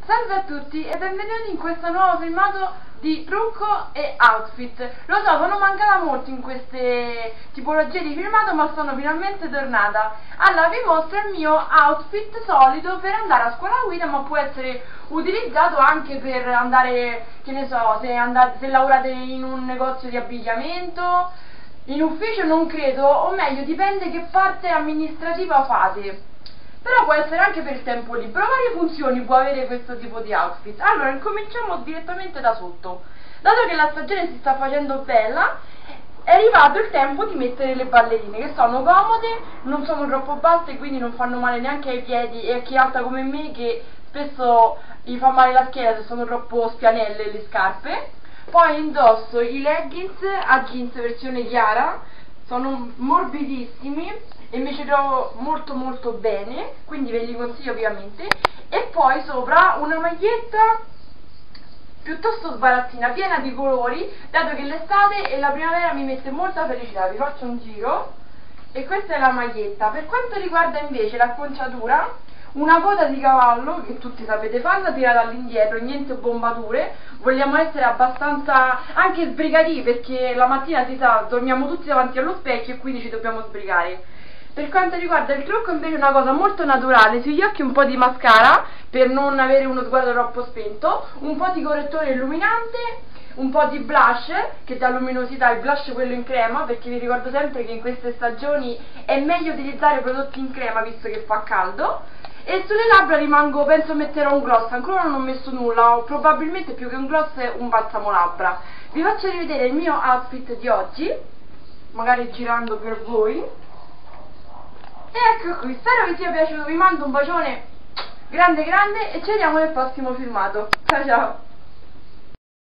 Salve a tutti e benvenuti in questo nuovo filmato di trucco e outfit. Lo so, sono mancata molto in queste tipologie di filmato, ma sono finalmente tornata. Allora, vi mostro il mio outfit solito per andare a scuola guida, ma può essere utilizzato anche per andare, che ne so, se lavorate in un negozio di abbigliamento, in ufficio non credo, o meglio, dipende che parte amministrativa fate. Però può essere anche per il tempo libero. Varie funzioni può avere questo tipo di outfit. Allora, incominciamo direttamente da sotto. Dato che la stagione si sta facendo bella, è arrivato il tempo di mettere le ballerine, che sono comode, non sono troppo basse, quindi non fanno male neanche ai piedi e a chi è alta come me, che spesso gli fa male la schiena se sono troppo spianelle le scarpe. Poi indosso i leggings a jeans versione chiara, sono morbidissimi e mi ci trovo molto bene, quindi ve li consiglio ovviamente. E poi sopra una maglietta piuttosto sbarazzina, piena di colori, dato che l'estate e la primavera mi mette molta felicità. Vi faccio un giro e questa è la maglietta. Per quanto riguarda invece l'acconciatura, una coda di cavallo, che tutti sapete farla, tirata all'indietro, niente bombature. Vogliamo essere abbastanza anche sbrigativi, perché la mattina si sa, dormiamo tutti davanti allo specchio e quindi ci dobbiamo sbrigare. Per quanto riguarda il trucco invece è una cosa molto naturale, sugli occhi un po' di mascara per non avere uno sguardo troppo spento, un po' di correttore illuminante, un po' di blush che dà luminosità, il blush quello in crema, perché vi ricordo sempre che in queste stagioni è meglio utilizzare prodotti in crema visto che fa caldo. E sulle labbra rimango, penso metterò un gloss, ancora non ho messo nulla, ho probabilmente più che un gloss un balsamo labbra. Vi faccio rivedere il mio outfit di oggi, magari girando per voi. E ecco qui, spero vi sia piaciuto, vi mando un bacione grande e ci vediamo nel prossimo filmato. Ciao ciao!